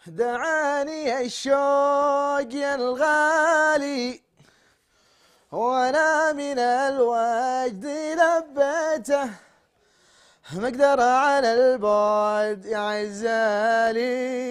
دعاني الشوق يا الغالي وانا من الوجد لبيته، مقدر على البعد يا عزالي،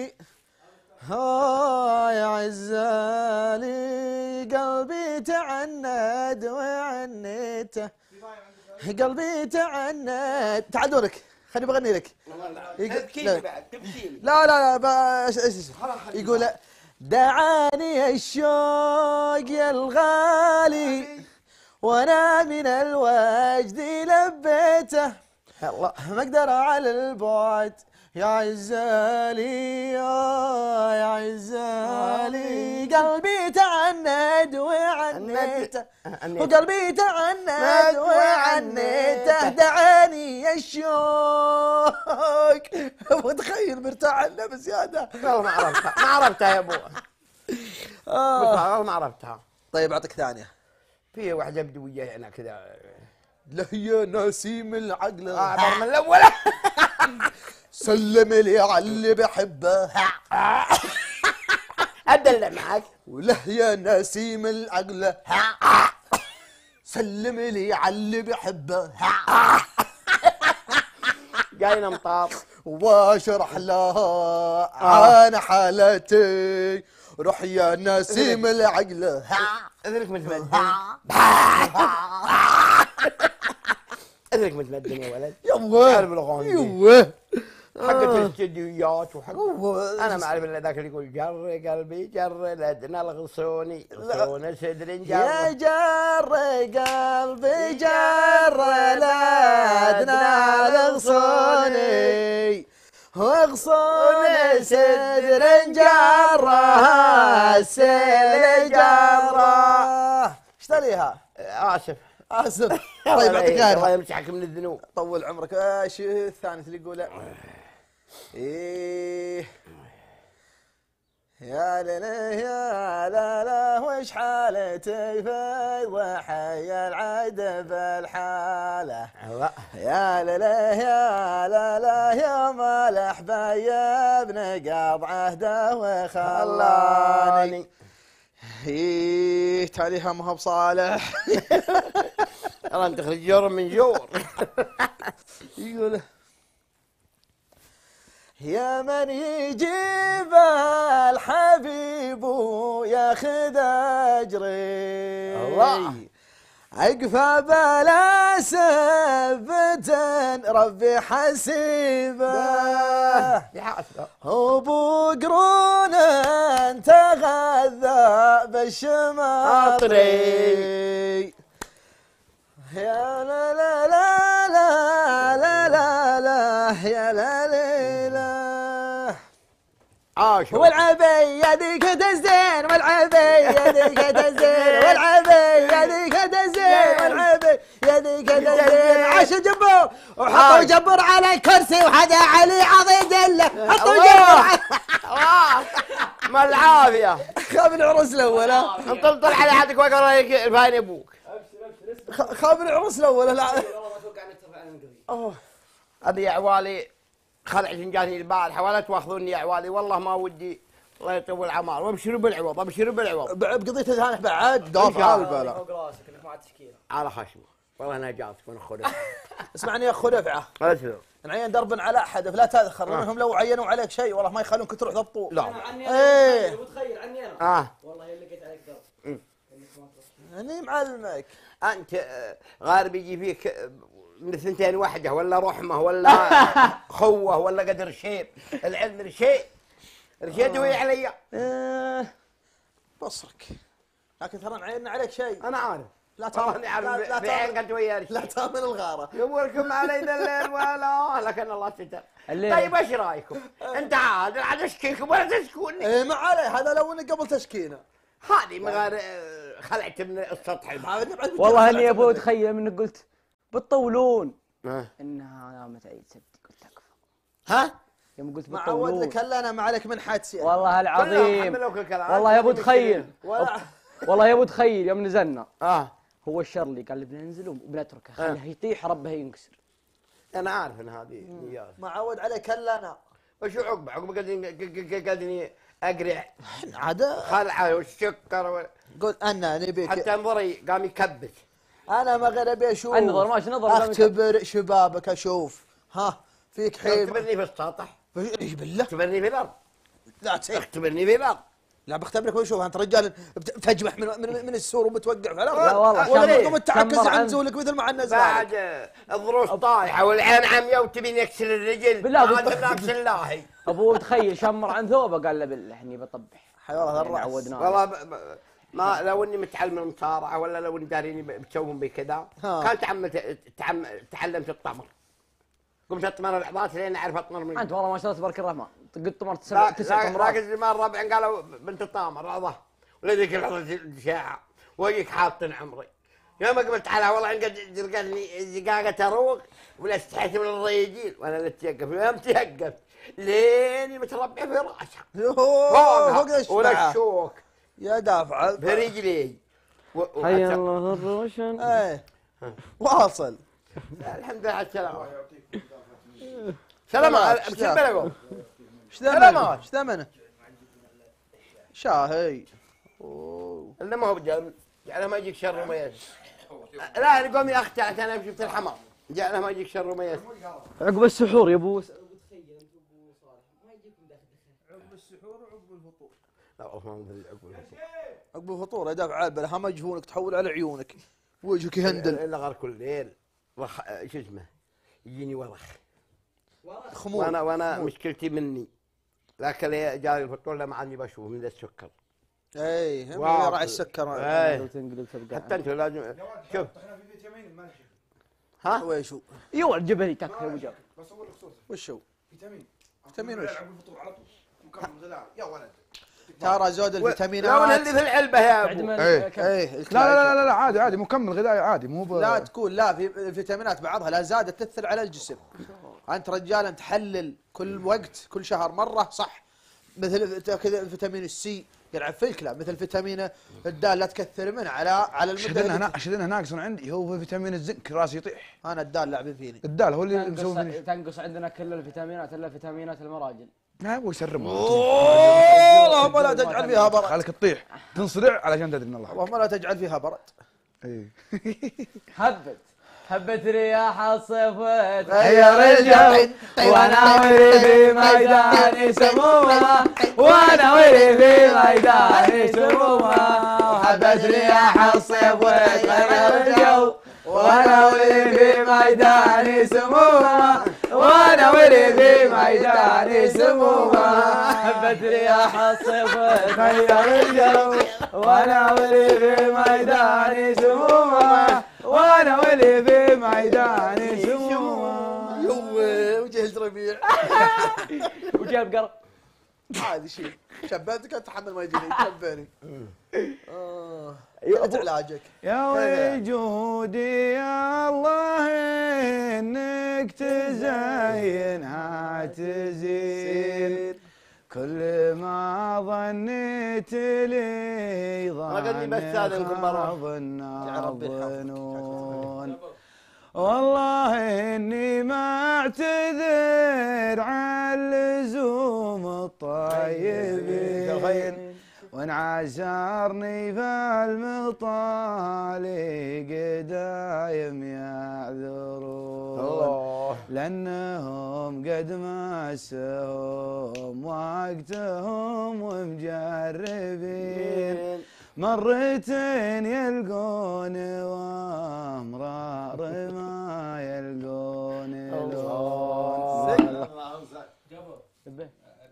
يا عزالي قلبي تعند وعنيته، قلبي تعند. تعال دورك، خليني بغني لك. تبكيني بعد تبكيني. لا يقول دعاني الشوق يا الغالي وانا من الوجد لبيته، الله ما اقدر على البعد يا عزالي، يا عزالي قلبي تعند وعنيته، وقلبي تعند وعنيته، دعاني الشوق. متخيل مرتاح عنه بزياده. والله ما عرفتها يا ابو. والله ما عرفتها. طيب اعطيك ثانيه. في واحده بدويه هنا كذا. لهي نسيم العقل اعبر من الاول. سلم لي على اللي بحبه. ادلع معك. ولهي نسيم العقل سلم لي على اللي بحبه. جاينا مطاط واشرح لها عن حالتي، روح يا نسيم العقل. اذنك متمدن. اذنك متمدن يا ولد. يوه عارف الاغاني يوه حقت الاستديوهات وحق. انا ما اعرف الا ذاك اللي يقول جر قلبي جر لدنا الغصوني غصون صدر جر. يا جر قلبي جر لدنا الغصوني وغصون صدر جره السيل جره. ايش تليها؟ اسف. طيب اعطيك الله غيرها. يمسحك من الذنوب. طول عمرك. ايش الثاني اللي يقوله؟ ايه يا لا يا لا وش حالتي في ضحي العد بالحاله، يا لا يا لا يا مالح بيبن قض عهده وخلاني. ايه تاليها ما هو بصالح. والله انت تخرج جور من جور. يقول يا من يجيب الحبيب وياخذ اجري، الله اقفى بلا سبت ربي حسيبه، وابو قرون تغذى بالشماطري. يا لا لا لا لا لا لا لا يا لا لا لا. والعبي يديك تزين والعبي يديك تزين والعبي يديك تزين والعبي يديك تزين. عاش جبور وحطوا جبور على الكرسي وهذا علي عضيد له. حطوا جبور. ما العافيه. خاب العرس الاول. انطلطل على حدك واقرا الفاين ابوك. خاب العرس الاول. لا هذه يا عوالي خلع جنجاني البارحه ولا تواخذوني يا عوالي، والله ما ودي. الله يطول العمار وابشروا بالعوض ابشروا بالعوض. بقضيه ثانيه بعد دافع على البلا. فوق راسك انك ما عاد تشكيله. على خشمه والله انا جاتك من خدف. اسمعني يا اخو دفعه. اسلم. نعين درب على حدث لا تذخر لانهم لو عينوا عليك شيء والله ما يخلونك تروح ضبطوا. لا عني انا متخيل عني انا. والله اللي لقيت عليك درب. اني معلمك. انت غالب يجي فيك من الثنتين وحده ولا رحمه ولا خوه ولا قدر شيب. العلم رشيد رشيد وهي علي. بصرك لكن ترى عيننا عليك شيء. انا عارف. لا تامن بعين قد ويا رشيد. لا تامن الغاره. يمركم علينا الليل ولا لكن الله ستر. طيب ايش رايكم؟ انت عاد اشكيكم ولا تشكوني؟ ايه ما عليه هذا لو انك قبل تشكينا. هذه من غير خلعت من السطح. والله اني ابو تخيل منك قلت بتطولون انها نامت عيد سبتي قلت اكفى. ها؟ يوم قلت ما عود لك الا انا ما عليك من حدسي. والله العظيم والله يا ابو تخيل والله يا ابو تخيل يوم نزلنا هو الشر اللي قال بدنا ننزل وبنتركه خليه يطيح ربه ينكسر. انا عارف ان هذه نيات. ما عود عليك الا انا. وشو عقبه؟ عقبه قاعدين اقرع عاد خلعه والسكر قول انا نبيك حتى انظري قام يكبس. انا ما غير ابي اشوف النظر ماشي نظر اختبر شبابك اشوف ها فيك حيل اختبرني في السطح. ايش بالله اختبرني في الارض. لا تسير اختبرني في الارض. لا بختبرك وشوف انت رجال بتجمح من السور وبتوقع في الارض لا والله ولا تقوم تعكز شمر عن عن- زولك مثل ما عنا بعد الضروس طايحه والعين عمياء وتبين يكسر الرجل. بالله هذا ناقص الله. ابوه تخيل شمر عن ثوبه قال له بالله اني بطبح حيوان الراس عودناه والله ما لو اني متعلم المصارعه ولا لو اني داريني بتسوون بكذا كان تعلمت الطمر. قمت اطمر العضلات لين اعرف اطمر من انت والله ما شاء الله تبارك الرحمن قد طمرت لا تسع لا طمرات. ما الربع قالوا بنت الطامر عضه ولذيك العضله الاشاعه وجيك حاطين عمري. يوم قلت على والله قالني دقاقه اروق ولا استحيت من الرجيل وانا اللي اتيقف. يوم تيقف لين متربع في راسها فوق ولا الشوك يا دافع في رجلي. حي الله الروشن. ايه واصل الحمد لله على السلامة. سلامة بشو بلغوا؟ ايش ثمنه؟ ايش ثمنه؟ شاهي الا ما هو بجال جعله ما يجيك شر وما يس. لا انا قومي اختعت انا شفت الحمار جعله ما يجيك شر وما يس. عقب السحور يا ابو عقب السحور وعقب الفطور. لا والله ما ادري عقب الفطور. عقب الفطور يا دافع عالبله هم يجفونك تحول على عيونك وجهك يهندل الا غير كل ليل شو اسمه يجيني ورخ خمول وانا مشكلتي مني لكن جاري الفطور لما عني بشوف من ذا السكر. اي راعي السكر. حتى انتم لازم شوف احنا في فيتامين ما نشوف. ها ويشو يا ولد جبلي تكفى ابو جاب. بصور لك صورته. وشو فيتامين. فيتامين وش؟ عقب الفطور على طول. مكمل غذائي يا ولد. ترى زود لو الفيتامينات اللي في العلبه يا بعد ابو. ما ايه لا عادي عادي مكمل غذائي عادي مو لا تكون لا في الفيتامينات بعضها لا زادت تاثر على الجسم. انت رجال تحلل كل وقت كل شهر مره صح مثل كذا فيتامين السي يلعب في الكلام مثل فيتامين الدال لا تكثر منه على المده. شدنا ناقص عندي هو فيتامين الزنك راسي يطيح. انا الدال لعب فيني. الدال هو اللي مسوي فيني. تنقص عندنا كل الفيتامينات الا فيتامينات المراجل. لا هو يسرم. اللهم لا تجعل فيها برد. خليك تطيح تنصرع علشان تدري ان الله. اللهم لا تجعل فيها برد. ايه هبت رياح الصيف غير الجو وانا ولي في ميداني سمومه وانا ولي في ميداني سمومه وهبت رياح الصيف وتغير الجو وانا ولي في ميداني سمومه وانا ولي في ميداني سمومه هبت رياح الصيف وتغير الجو وانا ولي في ميداني سمومه وانا ولي في ميداني سمومه. يوه وجهز ربيع وجاب قرب عادي شيء شبيتك اتحمل ما يجيني شبيني. قلت علاجك يا وجودي يا الله انك تزينها تزين كل ما ظنيت لي ظنها ظنون والله اني ما اعتذر عن لزوم الطيبين وان عسرني فالمطالق دايم يعذرون لانهم قد مسهم وقتهم ومجربين مرتين يلقون وامرار ما يلقون لون.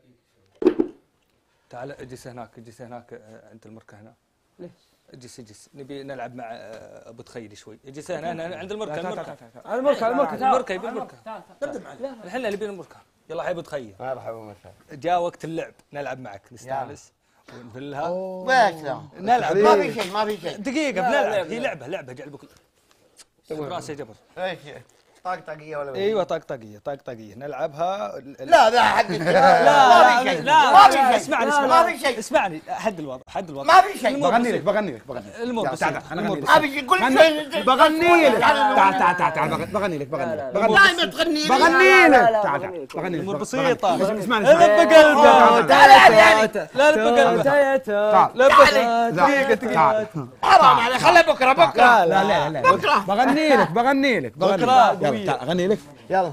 تعال اجلس هناك عند المركه هنا. ليش؟ اجلس نبي نلعب مع ابو تخيل شوي. اجلس هنا عند المركه. المركه نبدا معك. الحين نبي المركه. يلا حي ابو تخيل. مرحبا مساء. جاء وقت اللعب نلعب معك نستانس ونفلها. نلعب ما في شيء دقيقه بنلعب. هي لعبه جعل بك راسي جبر. ايش طقطقيه ولا ايوه طقطقيه نلعبها. لا حق لا ما في شيء اسمعني ما في شيء اسمعني حد الوضع ما في شيء بغني لك المهم تعال انا اغني لك ما في شيء كل شيء بغني لك تعال بغني لك دائما تغني بغني لك تعال بغني لك الامور بسيطه. اسمعني لا بقلبه لا بقلبه لا تعال حرام عليك خليه بكره لا بكره بغني لك بكره اغني لك يلا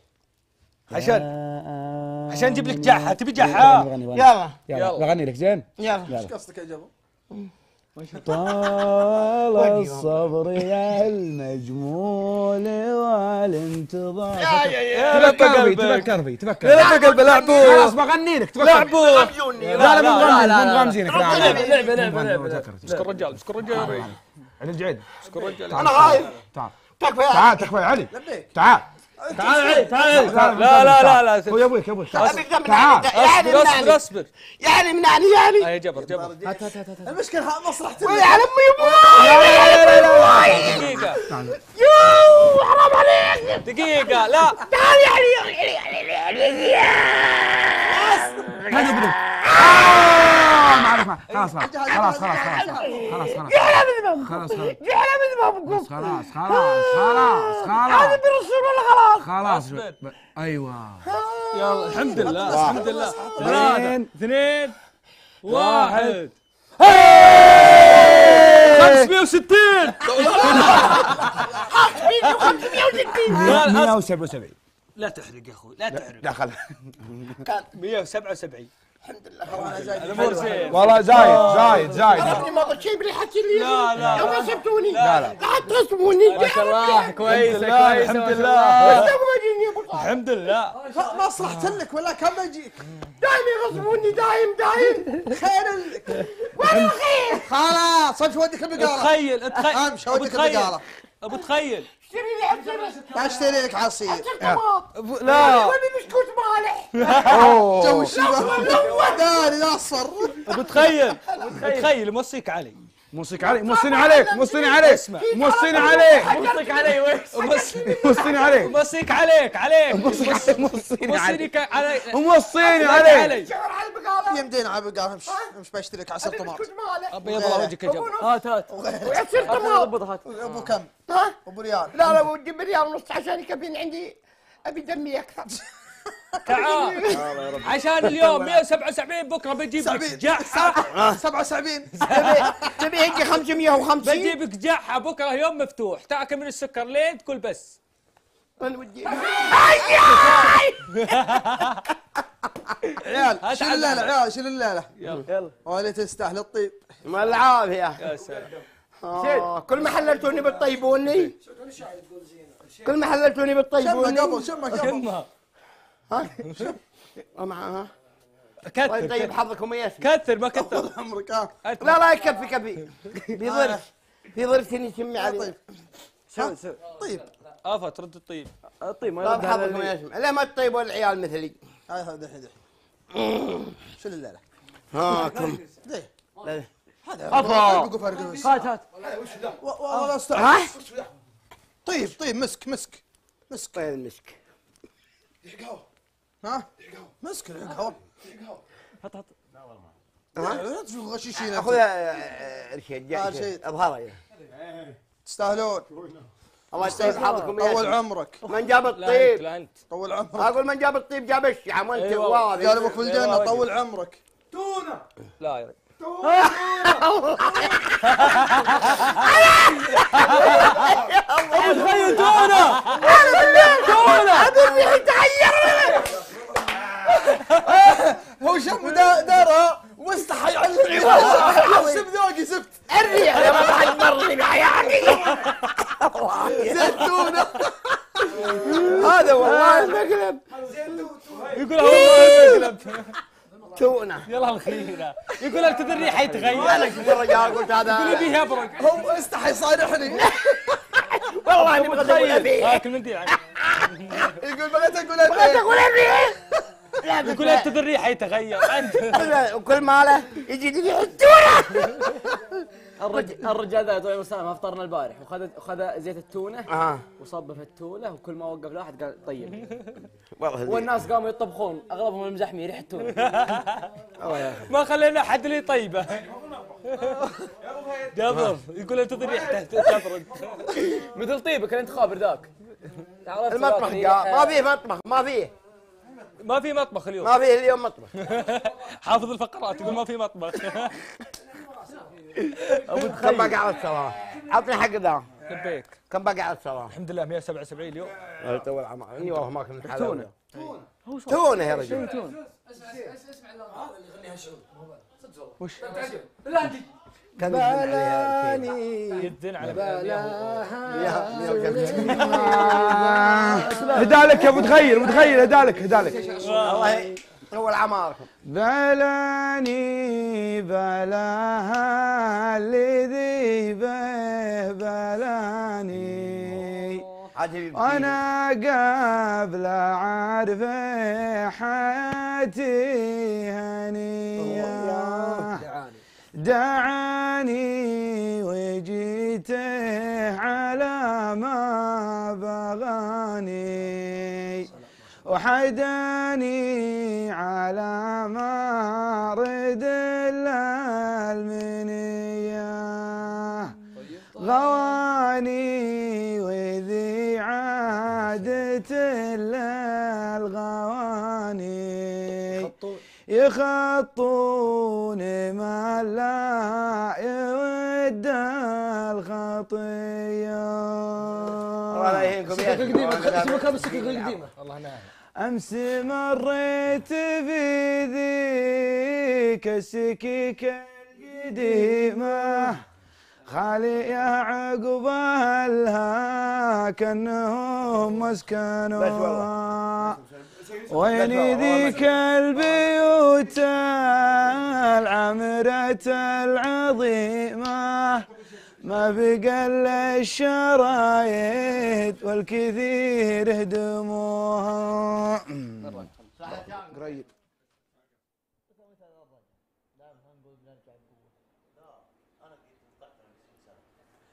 عشان نجيب لك جحا. تبي جحا؟ يلا بغني لك زين يلا ايش قصدك يا جبل؟ طال الصبر يا المجمول والانتظار تفكر فيه لا بقلبه لعبوا خلاص بغني لك لعبوا. لا مو مغمزينك لعبه اسكر رجال علي الجعيد انا غايب تعال تكفى تكفى يا علي تعال تعال لا هو يا ابوك تعال اصبر يعني منعني يا جبر المشكلة مسرح ويا على امي دقيقة حرام عليك دقيقة لا تعال خلاص بالرسول ولا خلاص ايوه يلا الحمد لله 2 1 560 177 لا تحرق يا اخوي لا تحرق لا خل 177 الحمد لله الامور زين والله زايد عرفني ما قلت شيء بالحكي اللي لا لو ما سبتوني لا لا تغصبوني ما شاء الله كويس الحمد لله الحمد لله ما صلحت لك ولا كم اجيك دايم يغصبوني دايم خير وين الخير خلاص امشي وديك البقالة تخيل امشي وديك البقالة ابو تخيل اشتري لي عصير اشتري لك عصير لا وين بسكوت مالح جو الشباب داري الاصفر ابو تخيل موصيك علي موصيك علي موصيني عليك اسمع موصيني عليك موصيك علي وين؟ موصيني عليك موصيك عليك موصيني عليك علي موصيني عليك شعر على البقالة يمدينا على البقالة امشي بشتري لك عصير طماط بسكوت مالح ابيض الله وجهك يا جبل هات وعصير طماط ابو كم؟ ها ابو ريال لا ودي بريال ونص عشان يكفيني عندي ابي دمي اكثر تعال عشان اليوم 177 بكره بجيب لك جحا 77 تبي هيك 550 بجيبك جحا بكره يوم مفتوح تاكل من السكر لين تقول بس انا ودي عيال شيل الليلة عيال شيل الليلة يلا ولا تستاهل الطيب ما العافيه يا سلام كل ما حللتوني بتطيبوني كل ما حللتوني شمه بتطيبوني قبل شمه قبل شمها ها معها كثر طيب حظكم يا اسمي كثر ما كثر عمرك لا يكفي في ظرف شمي علي سوي طيب ترد الطيب الطيب ما طيب يرد على حظكم يا اسمي لا ما تطيبوا العيال مثلي هاي هذا دحين شيل الليلة هاكم هذا أفا. وقف ارقص هات والله استوعب طيب مسك طيب المسك ها مسك القهوة هات لا تشوف غشيشين اخذ رشيد رشيد. اظهره تستاهلون الله يطيب حظكم يا طول اسمي. عمرك من جاب لا الطيب انت طول عمرك اقول من جاب الطيب جاب الشعم وانت أيوة. واضح قال ابوك في الجنة طول عمرك لا يا رجل تخيل تونا هو شم دارها واستحى يعلم سب ذوقي سبت الريح يا ما حد مرني بحياتي زيتونة هذا والله المقلب يقول هو مقلب تونة يلا الخيره يقول انت الريحه يتغير انا شفت الرجال قلت يقول هذا فيه ابرق هو استحى يصارحني والله اني بغدي ابي هاك المنديل يقول بغيت اقول بغيت اقول ابي يقول انت الريحه يتغير انت وكل ماله يجي ريحة تونة الرجال ذا طويل السلام افطرنا البارح وخذ زيت التونه وصبه في التونه وكل ما وقف واحد قال طيب. والناس قاموا يطبخون اغلبهم المزحمين ريحه التونه. ما خلينا احد لي طيبه. قبل يقول انتظر ريحته تبرد. مثل طيبك الانتخاب ذاك. المطبخ ما فيه مطبخ ما في مطبخ اليوم. ما فيه اليوم مطبخ. حافظ الفقرات يقول ما في مطبخ. كم بقى على الصلاة؟ عطني حق ذا. لبيك. كم بقى على الصلاة؟ الحمد لله 177 اليوم. تو العمر اني والله ما كنت تونه. تونه يا رجل. اسمع اللي يغنيها شعور. وش؟ بلاني يدن على هدالك يا ابو تخيل هدالك الله يطول عماركم. بلاني بلاها الذي بلاني انا قبل اعرف حياتي هنيه دعاني وجيته على ما بغاني وحداني على ما رد المنية غواني وذي عادة الغواني يخطون ما لا يود الخطيه. الله يهينكم يا القديمه اسمك السكك القديمه. الله نعم. امس مريت في ذيك السكيك القديمه خالي يعقب اهلها كانهم مسكنوا وين ذيك البيوت العمرة العظيمة ما بقى الا الشرايط والكثير هدموها. قريب